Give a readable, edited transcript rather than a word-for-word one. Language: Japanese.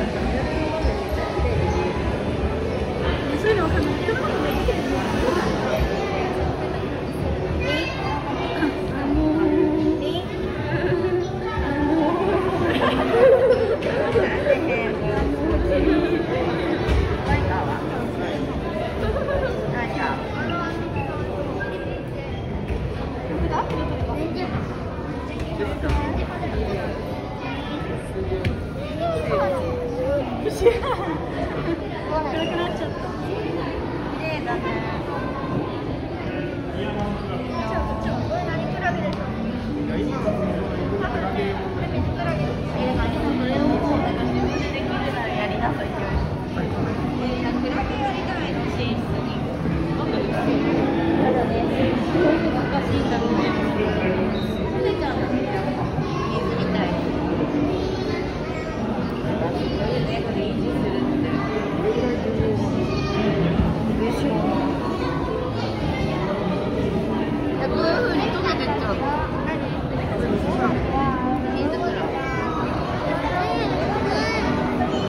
そういうのわかんない。人のことめっちゃ嫌い。暗くなっちゃった。綺麗だね。こういう風に溶けてっちゃうの。